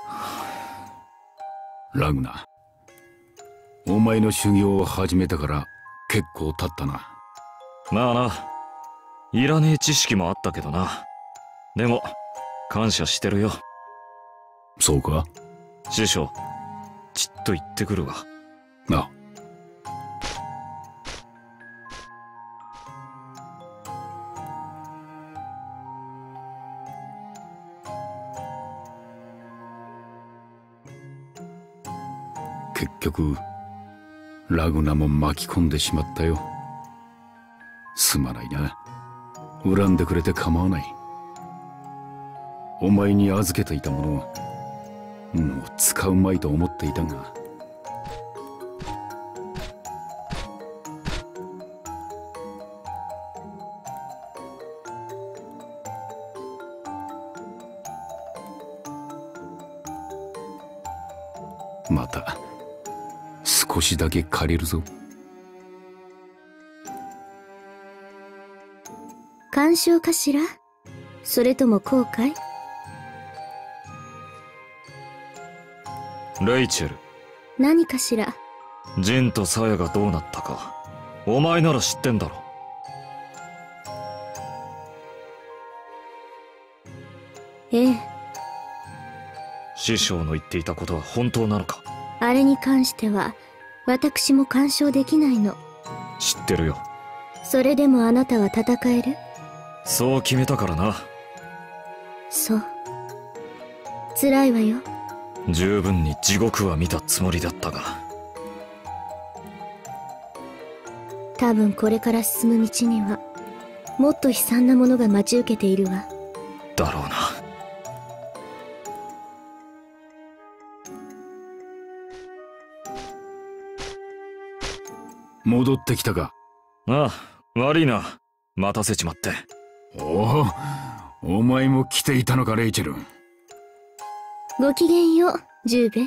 ラグナ、お前の修行を始めたから結構経ったな。 まあな、いらねえ知識もあったけどな。でも感謝してるよ。 そうか。 師匠、ちっと言ってくるわ。 なあ。結局ラグナも巻き込んでしまったよ。すまないな。恨んでくれて構わない。お前に預けていたものをもう使うまいと思っていたが。また少しだけ借りるぞ。 干渉かしら、それとも後悔？ レイチェル、 何かしら。 ジンとサヤがどうなったかお前なら知ってんだろ。 ええ。 師匠の言っていたことは本当なのか？ あれに関しては私も干渉できないの。 知ってるよ。 それでもあなたは戦える？ そう決めたからな。 そう。辛いわよ。 十分に地獄は見たつもりだったが。 多分これから進む道にはもっと悲惨なものが待ち受けているわ。 だろうな。 戻ってきたか？ ああ、悪いな、待たせちまって。 おお、お前も来ていたのか、レイチェル。 ごきげんよう、ジューベ。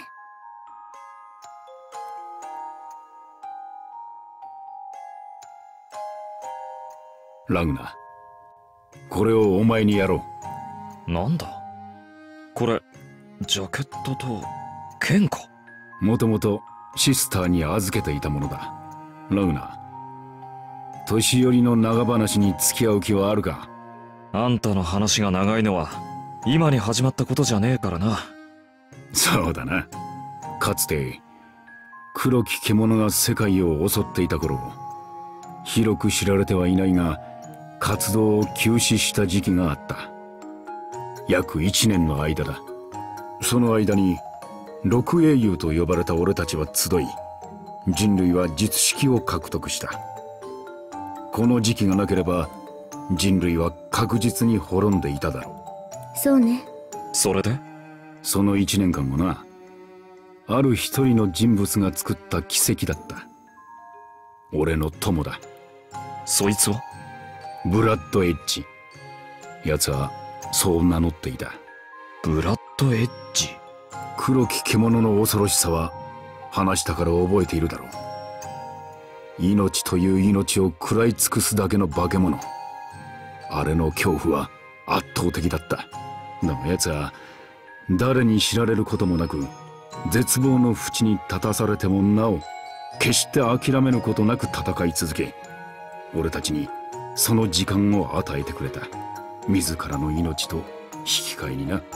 ラグナ、これをお前にやろう。なんだこれ、ジャケットと剣か？ もともとシスターに預けていたものだ。ラグナ、年寄りの長話に付き合う気はあるか？ あんたの話が長いのは今に始まったことじゃねえからな。 そうだな。かつて黒き獣が世界を襲っていた頃、広く知られてはいないが活動を休止した時期があった。約1年の間だ。その間に六英雄と呼ばれた俺たちは集い、人類は術式を獲得した。この時期がなければ人類は確実に滅んでいただろう。そうね。 それでその1年間もな、ある一人の人物が作った奇跡だった。俺の友だ。 そいつはブラッド・エッジ。奴はそう名乗っていた。 ブラッド・エッジ。 黒き獣の恐ろしさは話したから覚えているだろう。命という命を食らい尽くすだけの化け物。あれの恐怖は圧倒的だった。だが奴は誰に知られることもなく、絶望の淵に立たされてもなお決して諦めることなく戦い続け、俺たちにその時間を与えてくれた。自らの命と引き換えにな。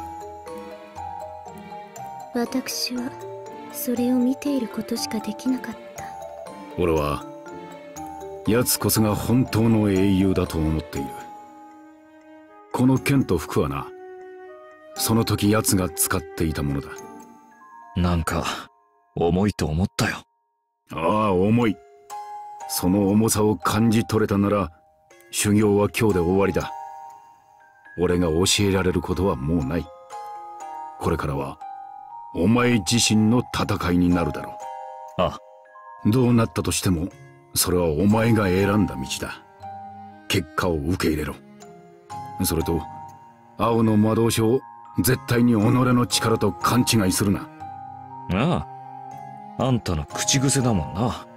私はそれを見ていることしかできなかった。 俺は奴こそが本当の英雄だと思っている。この剣と服はな、その時奴が使っていたものだ。 なんか重いと思ったよ。 ああ、重い。その重さを感じ取れたなら修行は今日で終わりだ。俺が教えられることはもうない。これからはお前自身の戦いになるだろう。 ああ。 どうなったとしてもそれはお前が選んだ道だ。結果を受け入れろ。それと青の魔導書を絶対に己の力と勘違いするな。 ああ、あんたの口癖だもんな。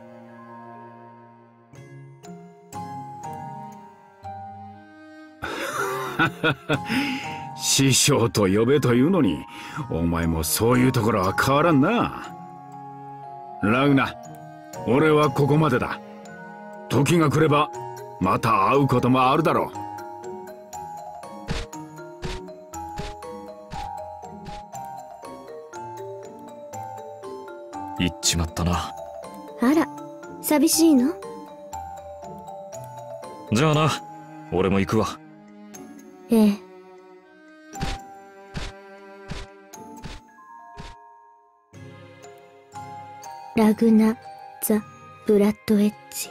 師匠と呼べというのに、お前もそういうところは変わらんな。ラグナ、俺はここまでだ。時が来ればまた会うこともあるだろう。 行っちまったな。 あら、寂しいの？ じゃあな、俺も行くわ。 ええ。ラグナ・ザ・ブラッドエッジ。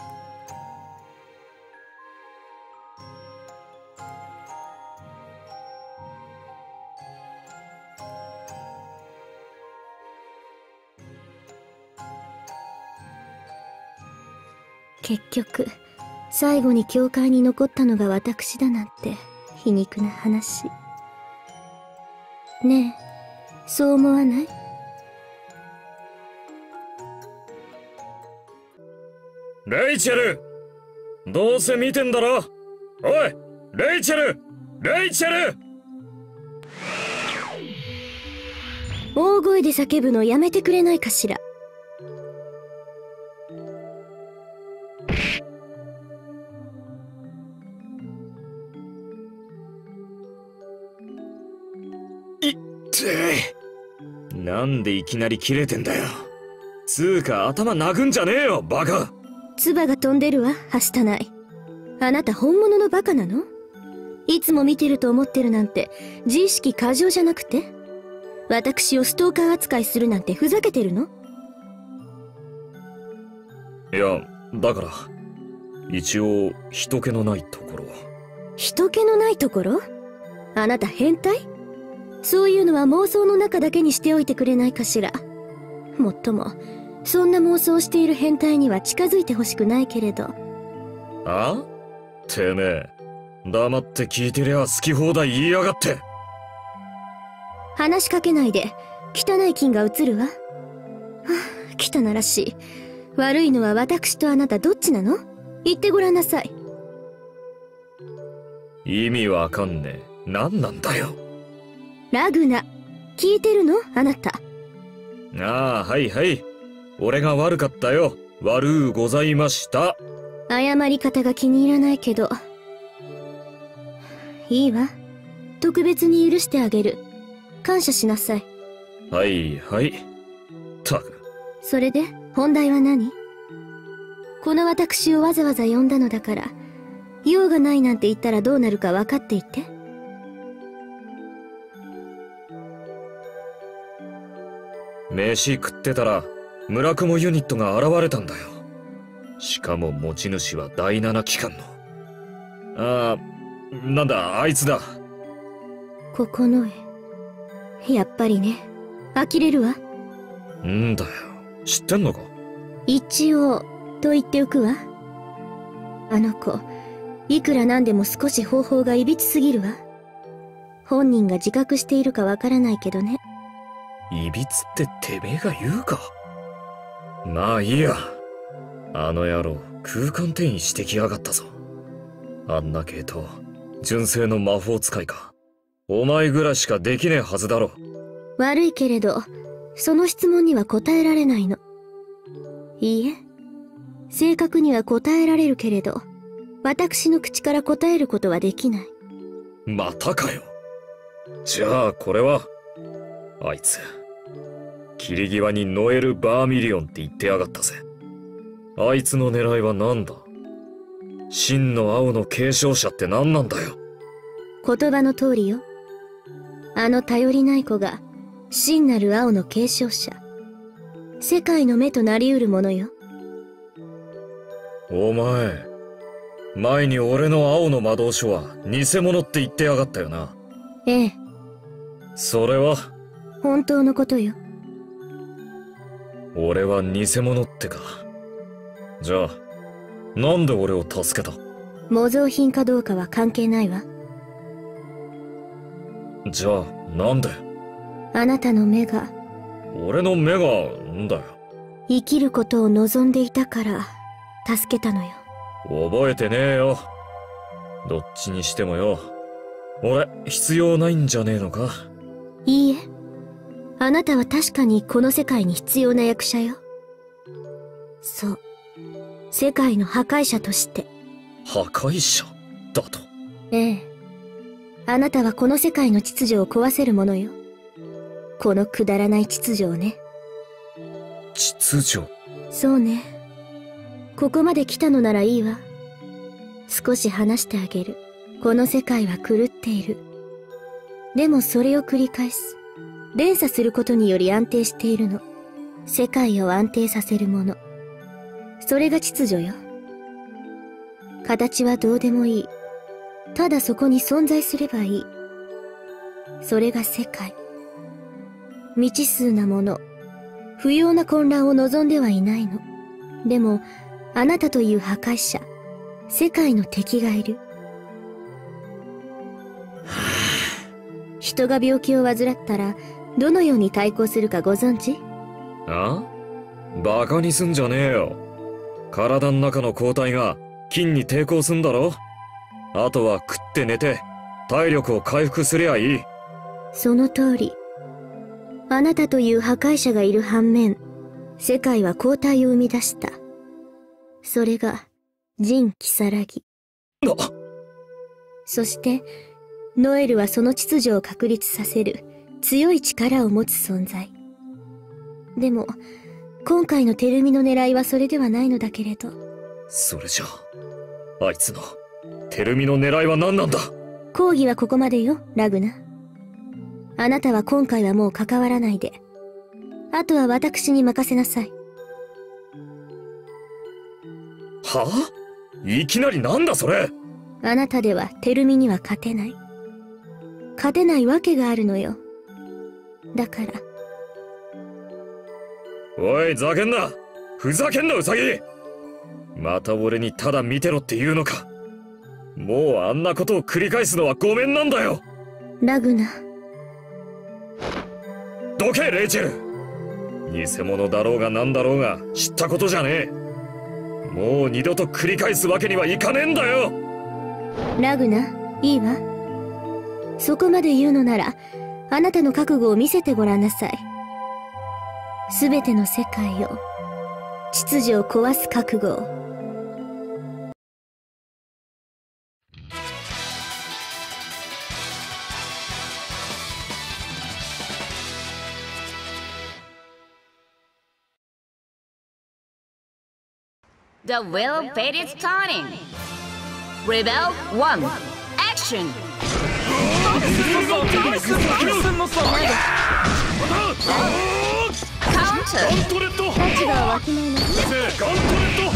結局最後に教会に残ったのが私だなんて皮肉な話ねえ、そう思わない？ レイチェル、どうせ見てんだろ。おい、レイチェル、レイチェル。 大声で叫ぶのやめてくれないかしら。 なんでいきなり切れてんだよ。つうか頭殴んじゃねえよ、バカ。 唾が飛んでるわ、はしたない。あなた本物のバカなの？いつも見てると思ってるなんて自意識過剰じゃなくて？私をストーカー扱いするなんてふざけてるの？ いや、だから一応人気のないところ。 人気のないところ？あなた変態？そういうのは妄想の中だけにしておいてくれないかしら。もっともそんな妄想をしている変態には近づいてほしくないけれど。 あ？てめえ、黙って聞いてりゃ好き放題言いやがって。 話しかけないで、汚い菌が移るわ。はあ、汚らしい。悪いのは私とあなたどっちなの？言ってごらんなさい。 意味わかんねえ。何なんだよ。 ラグナ、聞いてるの？あなた。 ああ、はいはい。俺が悪かったよ。悪うございました。 謝り方が気に入らないけど。いいわ。特別に許してあげる。感謝しなさい。 はいはい。たく。 それで、本題は何？この私をわざわざ呼んだのだから、用がないなんて言ったらどうなるか分かっていて。 飯食ってたら村雲ユニットが現れたんだよ。しかも持ち主は第7機関の。ああ、なんだあいつだ。 九重。やっぱりね。呆れるわ。 んだよ、知ってんのか？ 一応と言っておくわ。あの子いくらなんでも少し方法がいびつすぎるわ。本人が自覚しているかわからないけどね。 いびつっててめえが言うか？まあいいや。あの野郎空間転移してきやがったぞ。あんな系統純正の魔法使いか。お前ぐらいしかできねえはずだろ。 悪いけれどその質問には答えられないの。いいえ、正確には答えられるけれど私の口から答えることはできない。 またかよ。じゃあこれはあいつ切り際にノエル・バーミリオンって言ってやがったぜ。あいつの狙いは何だ？真の青の継承者って何なんだよ。 言葉の通りよ。あの頼りない子が真なる青の継承者、世界の目となりうるものよ。 お前前に俺の青の魔導書は偽物って言ってやがったよな。 ええ。 それは本当のことよ。 俺は偽物ってか。じゃあなんで俺を助けた？ 模造品かどうかは関係ないわ。 じゃあなんで？ あなたの目が俺の目がんだよ。 生きることを望んでいたから助けたのよ。 覚えてねえよ。どっちにしてもよ、 俺、必要ないんじゃねえのか？ いいえ。あなたは確かにこの世界に必要な役者よ。そう。世界の破壊者として。 破壊者だと？ ええ。あなたはこの世界の秩序を壊せるものよ。このくだらない秩序をね。 秩序？ そうね。ここまで来たのならいいわ。少し話してあげる。この世界は狂っている。でもそれを繰り返す。連鎖することにより安定しているの。世界を安定させるもの。それが秩序よ。形はどうでもいい。ただそこに存在すればいい。それが世界。未知数なもの。不要な混乱を望んではいないの。でも、あなたという破壊者、世界の敵がいる。人が病気を患ったら、どのように対抗するかご存知？ あ？バカにすんじゃねえよ。体の中の抗体が菌に抵抗すんだろ？あとは食って寝て、体力を回復すりゃいい。 その通り。あなたという破壊者がいる反面、世界は抗体を生み出した。それが、ジン・キサラギ。そして、ノエルはその秩序を確立させる強い力を持つ存在。でも、今回のテルミの狙いはそれではないのだけれど。 それじゃあ、あいつの、テルミの狙いは何なんだ？ 講義はここまでよ、ラグナ。あなたは今回はもう関わらないで。あとは私に任せなさい。 はあ？いきなりなんだそれ？ あなたではテルミには勝てない。勝てないわけがあるのよ。だから。 おい、ざけんな！ふざけんな、ウサギ！また俺にただ見てろって言うのか？もうあんなことを繰り返すのはごめんなんだよ！ ラグナ。 どけ、レイチェル！偽物だろうがなんだろうが知ったことじゃねえ。もう二度と繰り返すわけにはいかねえんだよ！ ラグナ、いいわ。そこまで言うのなら、あなたの覚悟を見せてごらんなさい。すべての世界を、秩序を壊す覚悟を。 The wheel fate is turning. Rebel 1, action! Counter! 立場をわきまえなさい。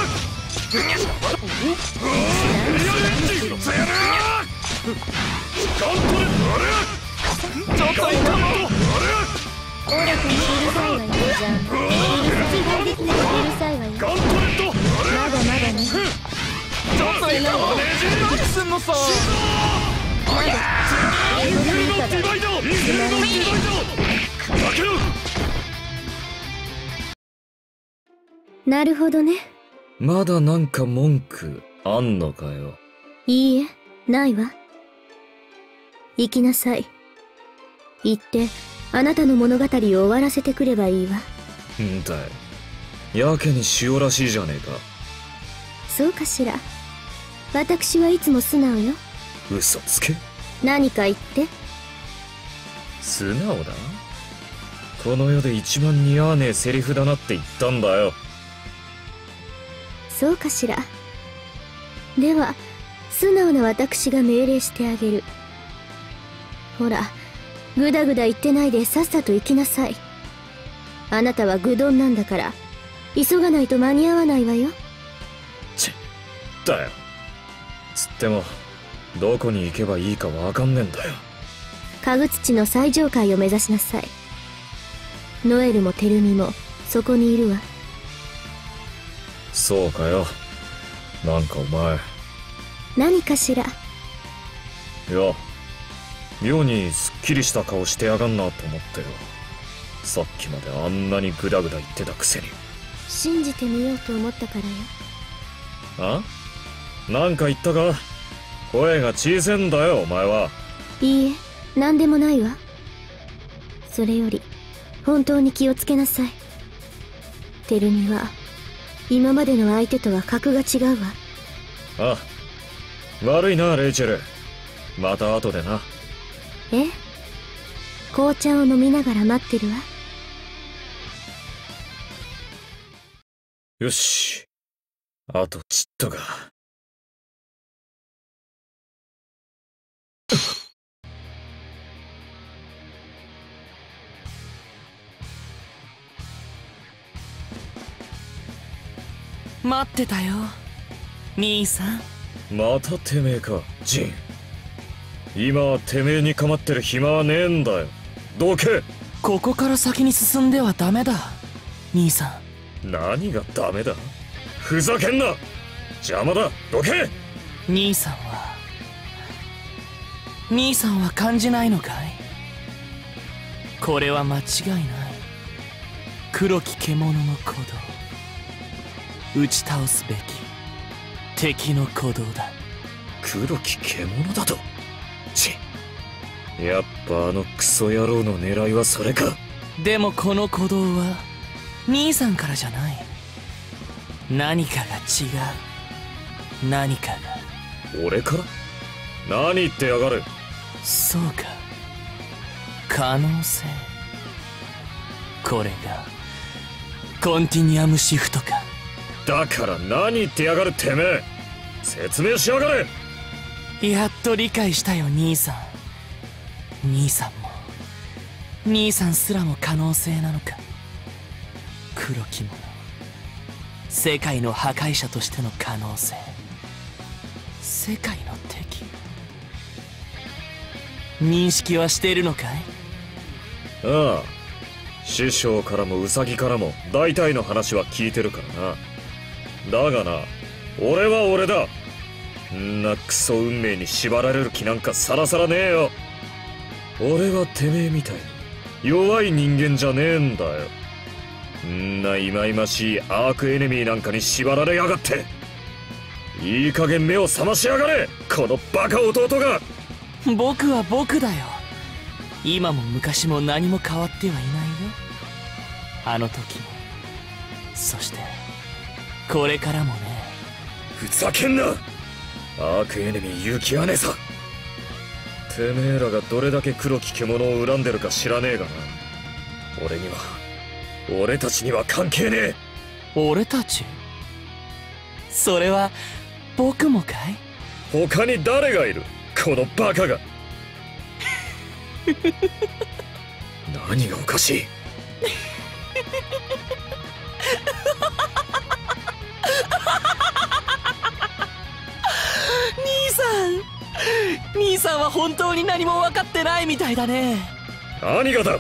オーラ君にうるさいわよ、じゃあ。うるさいわよ。まだまだね。 ちょっといいかも。何すんのさ。 まだ。なるほどね。 まだなんか文句あんのかよ。 いいえ、ないわ。行きなさい。行って、あなたの物語を終わらせてくればいいわ。 んだよ。やけに塩らしいじゃねえか。 そうかしら。私はいつも素直よ。 嘘つけ。 何か言って。 素直だ？この世で一番似合わねえセリフだなって言ったんだよ。 そうかしら。では、素直な私が命令してあげる。ほら、ぐだぐだ言ってないでさっさと行きなさい。あなたは愚鈍なんだから、急がないと間に合わないわよ。 だよ。つっても、どこに行けばいいかわかんねえんだよ。 家具土の最上階を目指しなさい。ノエルもテルミも、そこにいるわ。 そうかよ。なんかお前。 何かしら。 いや、妙にすっきりした顔してやがんなと思ってよ。さっきまであんなにグダグダ言ってたくせに。 信じてみようと思ったからよ。 あ？なんか言ったか？ 声が小せんだよお前は。 いいえ、何でもないわ。それより本当に気をつけなさい。テルミは今までの相手とは格が違うわ。 ああ、悪いなレイチェル。また後でな。 え、紅茶を飲みながら待ってるわ。 よし、あとちっとか。 待ってたよ兄さん。 またてめえかジン。今はてめえに構ってる暇はねえんだよ。どけ。 ここから先に進んではダメだ兄さん。 何がダメだ。ふざけんな、邪魔だ。どけ。 兄さんは感じないのかい。これは間違いない。黒き獣の鼓動、打ち倒すべき敵の鼓動だ。 黒き獣だと。やっぱあのクソ野郎の狙いはそれか。 でもこの鼓動は兄さんからじゃない。何かが違う。何かが。 俺から？何言ってやがる。 そうか、可能性。これがコンティニアムシフトか。 だから何言ってやがるてめえ。説明しやがれ。 やっと理解したよ兄さん。兄さんも兄さんすらも可能性なのか。黒き者、世界の破壊者としての可能性。世界の敵。認識はしているのかい。 ああ、師匠からもウサギからも大体の話は聞いてるからな。だがな、俺は俺だ。んなクソ運命に縛られる気なんかさらさらねえよ。俺はてめえみたいに弱い人間じゃねえんだよ。んな忌々しいアークエネミーなんかに縛られやがって。いい加減目を覚ましやがれ、このバカ弟が。 僕は僕だよ。今も昔も何も変わってはいないよ。あの時も、そしてこれからもね。 ふざけんな。アークエネミー結城姉さん。てめえらがどれだけ黒き獣を恨んでるか知らねえがな。俺たちには関係ねえ。 俺たち？それは僕もかい？ 他に誰がいる、このバカが。何がおかしい。 兄さんは本当に何も分かってないみたいだね。 何がだ。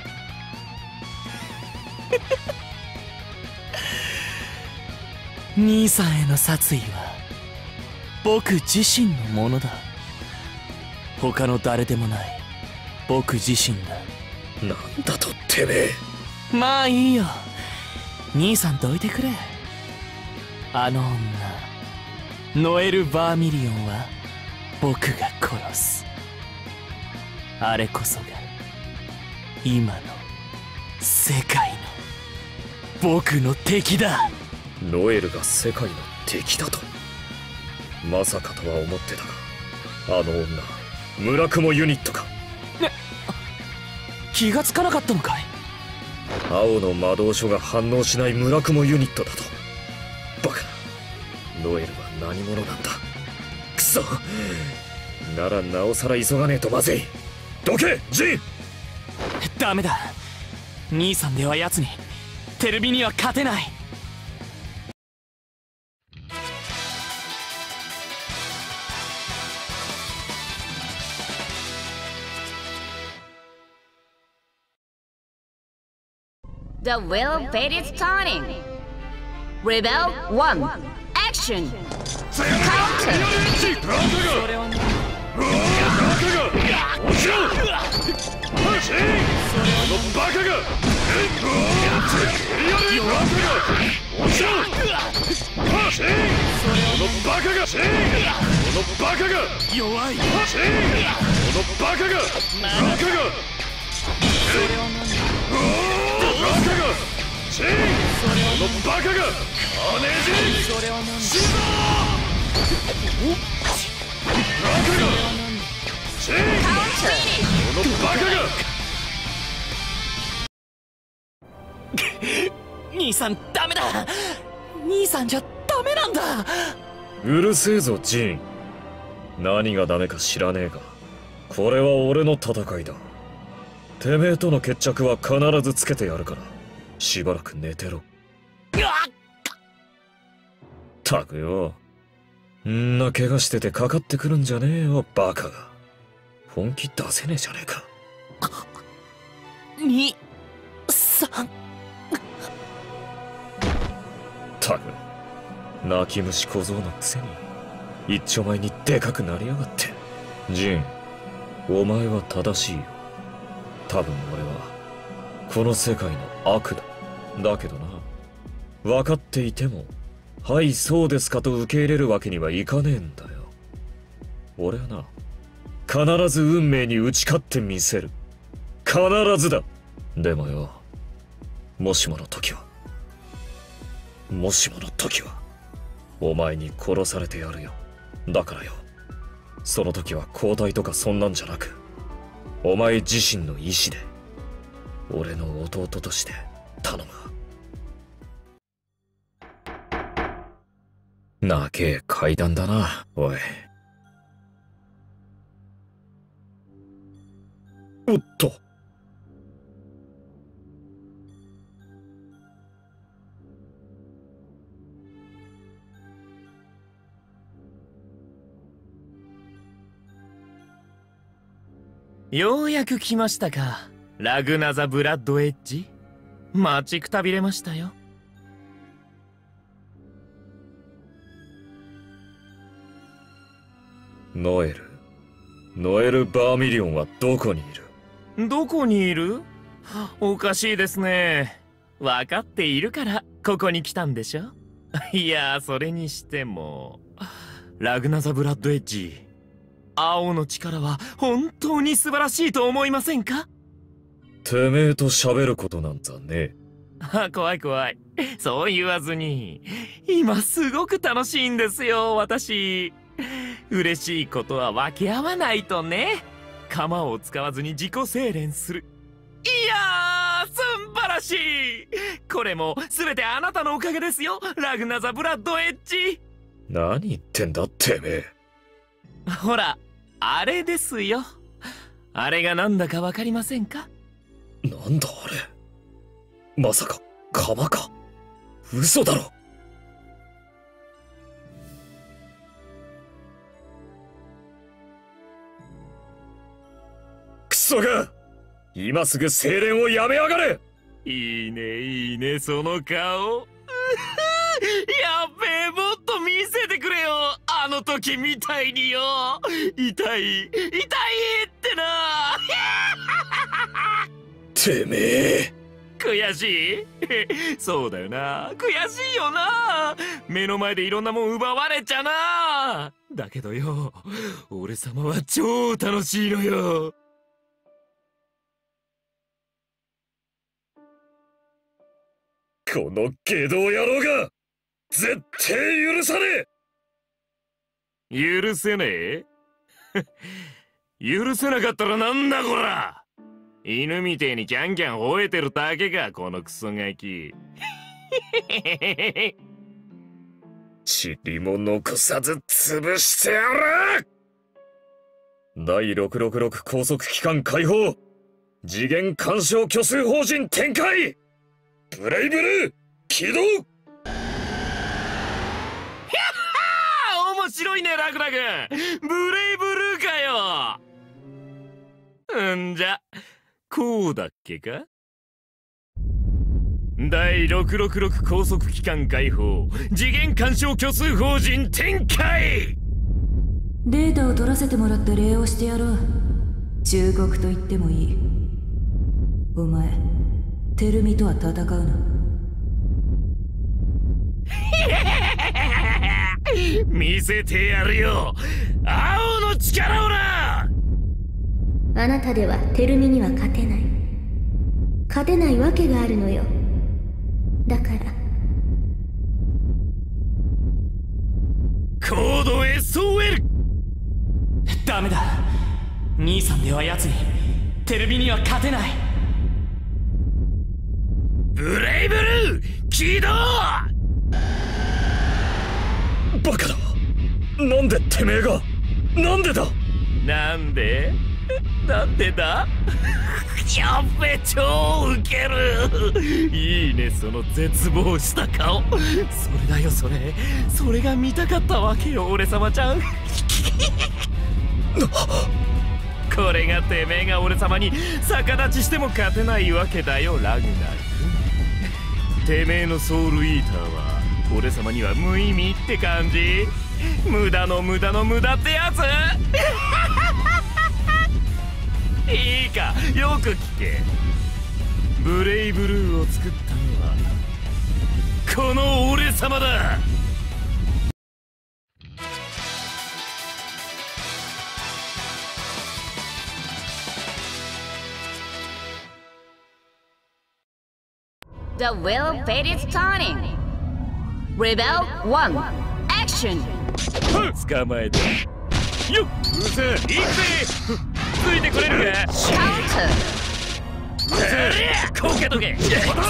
兄さんへの殺意は僕自身のものだ。他の誰でもない僕自身だ。 なんだとてめえ。 まあいいよ、兄さんどいてくれ。あの女ノエル・バーミリオンは僕が殺す。あれこそが今の世界の僕の敵だ。 ノエルが世界の敵だと。まさかとは思ってたが、あの女村雲ユニットか。 気がつかなかったのかい。 青の魔導書が反応しない村雲ユニットだと。バカな。ノエルは何者なんだ。くそ、ならなおさら急がねえとまずい。どけジン。 ダメだ、兄さんでは奴にテルビには勝てない。 The wheel fate is turning. Rebel 1, action! Counter! それはね、 バカが兄さんダメだ。兄さんじゃダメなんだ。 うるせえぞジン。何がダメか知らねえが、これは俺の戦いだ。てめえとの決着は必ずつけてやるから、しばらく寝てろ。たくよ、んな怪我しててかかってくるんじゃねえよバカが。本気出せねえじゃねえか。 兄さん。 たく、泣き虫小僧のくせに一丁前にでかくなりやがって。ジン、お前は正しいよ。多分俺はこの世界の悪だ。だけどな、分かっていてもはいそうですかと受け入れるわけにはいかねえんだよ。俺はな、必ず運命に打ち勝ってみせる。必ずだ。でもよ、もしもの時はお前に殺されてやるよ。だからよ、その時は交代とかそんなんじゃなく、お前自身の意志で俺の弟として頼む。長え階段だな、おい。おっと。 ようやく来ましたか、ラグナザ・ブラッドエッジ。待ちくたびれましたよ。 ノエル・バーミリオンはどこにいる？ どこにいる？おかしいですね。分かっているからここに来たんでしょ。いや、それにしてもラグナザ・ブラッドエッジ、青の力は本当に素晴らしいと思いませんか？ てめえと喋ることなんざねえ。 怖い怖い。そう言わずに。今すごく楽しいんですよ、私。嬉しいことは分け合わないとね。鎌を使わずに自己精錬する。いやー、素晴らしい。これも全てあなたのおかげですよ、ラグナザ・ブラッドエッジ。 何言ってんだてめえ。 ほら、あれですよ。あれがなんだかわかりませんか？ なんだあれ。まさか鎌か。嘘だろ。クソが、今すぐ精錬をやめやがれ。 いいねいいね、その顔。やべえ、もっと見せてくれよ、あの時みたいによ。痛いってな。 てめえ。 悔しい。そうだよな、悔しいよな。目の前でいろんなもん奪われちゃな。だけどよ、俺様は超楽しいのよ。 この下道野郎が絶対許さねえ。許せねえ。許せなかったらなんだこら。犬みてえにキャンキャン吠えてるだけか、このクソガキ。 塵も残さず潰してやる。第666拘束機関解放、次元干渉虚数法人展開、ブレイブルー起動。 面白いね、ラグラグ。ブレイブルーかよ。んじゃこうだっけか。第666拘束機関解放、次元干渉虚数法人展開。 データを取らせてもらって礼をしてやろう。忠告と言ってもいい。お前テルミとは戦うな。 見せてやるよ、青の力をな。 あなたではテルミには勝てない。勝てないわけがあるのよ。だからコード SOL。 ダメだ、兄さんでは奴にテルミには勝てない。 ブレイブルー起動。 バカだ、なんでてめえが、なんでだ。 なんでだやっべ、超ウケる。いいね、その絶望した顔。それだよ、それが見たかったわけよ、俺様ちゃん。これがてめえが俺様に逆立ちしても勝てないわけだよ、ラグナー君。てめえのソウルイーターは俺様には無意味って感じ。無駄の無駄の無駄ってやつ。いいか、よく聞け。ブレイブルーを作ったのはこの俺様だ。 The wheel fate is turning. Rebel 1 action. 捕まえたよっ。うせ行くぜ。ついてくれるか。 Counter. こけとけ。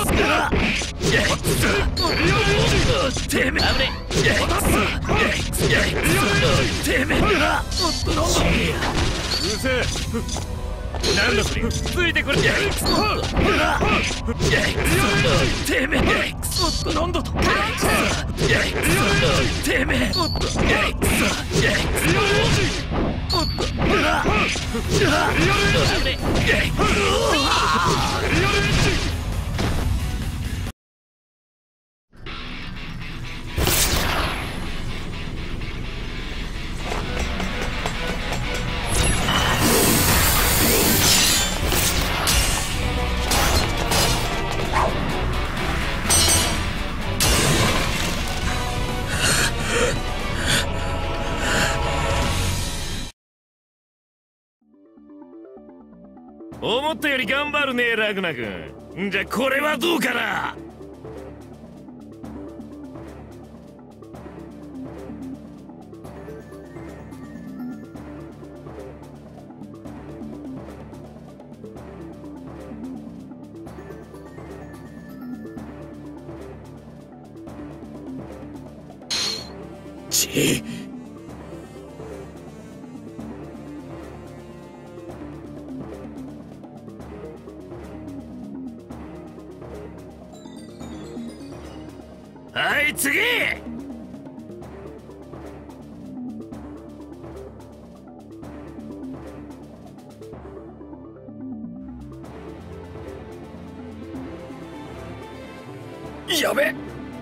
てめえ、てめえ、うせなんだそれ、ついてくれ。てめえ、なんだと。てめえ、思ったより頑張るね、ラグナ君。じゃあこれはどうかな。ちはい、次。やべ。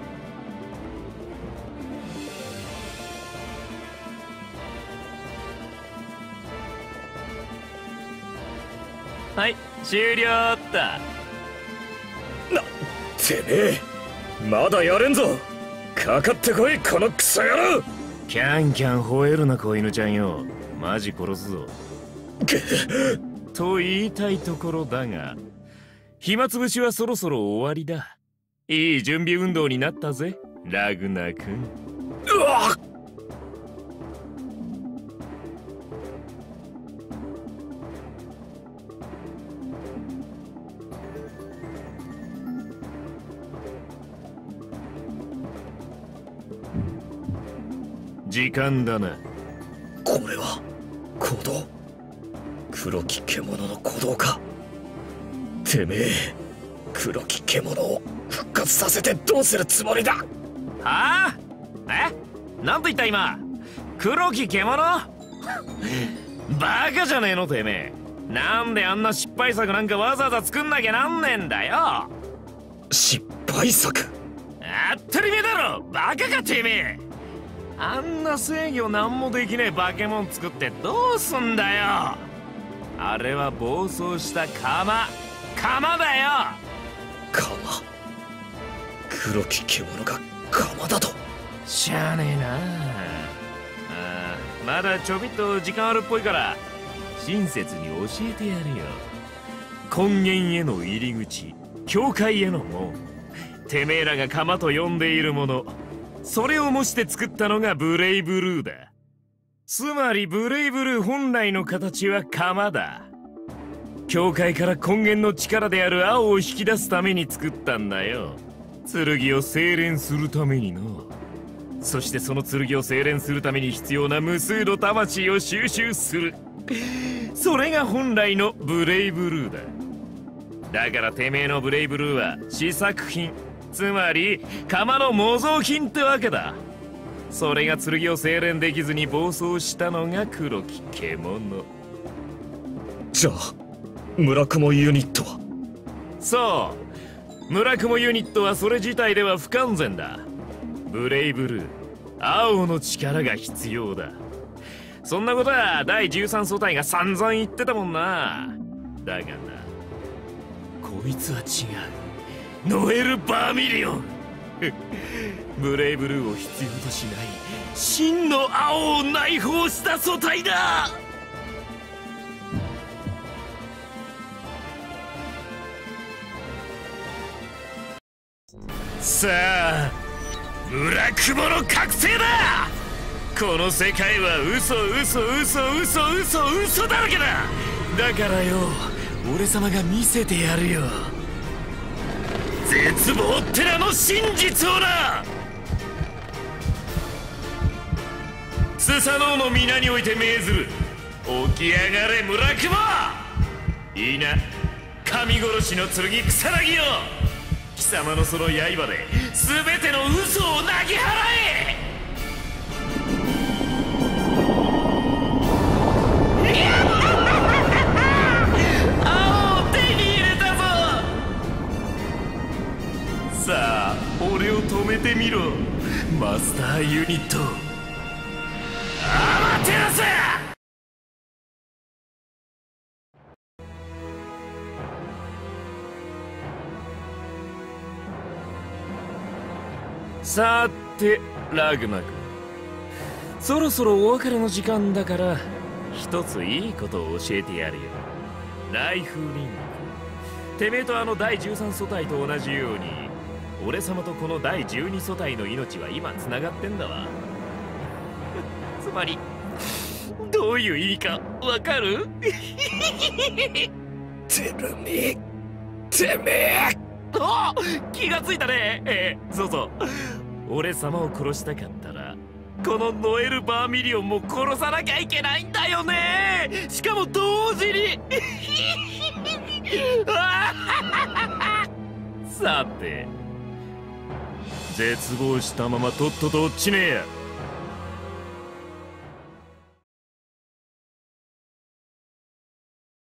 はい、終了った。 てめえ、まだやれんぞ。かかってこい、このクソ野郎。 キャンキャン吠えるな、子犬ちゃんよ。マジ殺すぞ。と言いたいところだが、暇つぶしはそろそろ終わりだ。いい準備運動になったぜ、ラグナ君。 うわっ。 時間だな。 これは鼓動。黒き獣の鼓動か。てめえ、黒き獣を復活させてどうするつもりだ。 はあ？なんと言った今。黒き獣？バカじゃねえのてめえ。なんであんな失敗作なんかわざわざ作んなきゃなんねえんだよ。 失敗作？ 当たり前だろ、バカかてめえ。あんな制御なんもできねえ化け物作ってどうすんだよ。あれは暴走した鎌だよ。 黒き獣が鎌だと。 しゃあねえなあ。まだちょびっと時間あるっぽいから親切に教えてやるよ。根源への入り口、教会への門、てめえらが鎌と呼んでいるもの、それを模して作ったのがブレイブルーだ。つまりブレイブルー本来の形は鎌だ。教会から根源の力である青を引き出すために作ったんだよ。剣を精錬するためにな。そしてその剣を精錬するために必要な無数の魂を収集する。それが本来のブレイブルーだ。だからてめえのブレイブルーは試作品、つまり鎌の模造品ってわけだ。それが剣を精錬できずに暴走したのが黒き獣。 じゃあ村雲ユニットは？ そう、村雲ユニットはそれ自体では不完全だ。ブレイブルー、青の力が必要だ。そんなことは第13組対が散々言ってたもんな。だがな、こいつは違う。ノエル・バーミリオンブレイブルーを必要としない真の青を内包した組対だ。さあ、村雲の覚醒だ。この世界は嘘嘘嘘嘘嘘嘘だらけだ。だからよ、俺様が見せてやるよ、絶望って名の真実をな。スサノオの皆において命ずる。起き上がれ村雲。いいな、神殺しの剣草薙よ。貴様のその刃で全ての嘘をなぎ払え。青を手に入れたぞ。さあ、俺を止めてみろ、マスターユニットアマテラス。さてラグマ君、そろそろお別れの時間だから一ついいことを教えてやるよ。ライフリンク、てめえとあの第13組対と同じように俺様とこの第12組対の命は今つながってんだわつまりどういう意味かわかるてめえお、気がついたね。そうそう、俺様を殺したかったらこのノエル・バーミリオンも殺さなきゃいけないんだよね。しかも同時にさて、絶望したままとっとと落ちねえや。